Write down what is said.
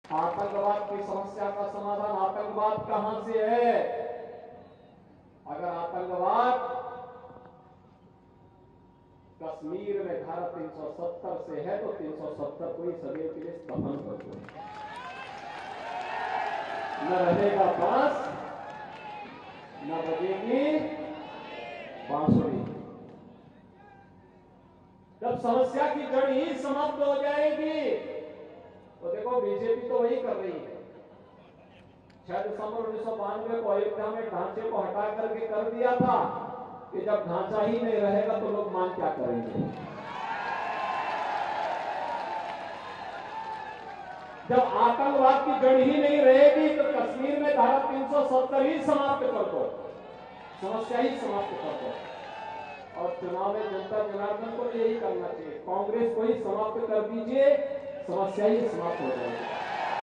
आतंकवाद की समस्या का समाधान आतंकवाद कहां से है? अगर आतंकवाद कश्मीर में धारा 370 से है तो 370 को ही सदैव के लिए दफन कर दो, न रहेगा बांस न बजेगी बांसुरी। जब समस्या की जड़ ही समाप्त हो जाएगी तो देखो बीजेपी तो वही कर रही है। 6 दिसंबर 1992 को अयोध्या में ढांचे को हटा करके कर दिया था कि जब ढांचा ही नहीं रहेगा तो लोग मान क्या करेंगे। जब आतंकवाद की जड़ ही नहीं रहेगी तो कश्मीर में धारा 370 ही समाप्त कर दो, समस्या ही समाप्त कर दो। और चुनाव में जनता जनार्दन को यही करना चाहिए, कांग्रेस को ही समाप्त कर दीजिए, समस्या ही समाप्त हो जाएगी।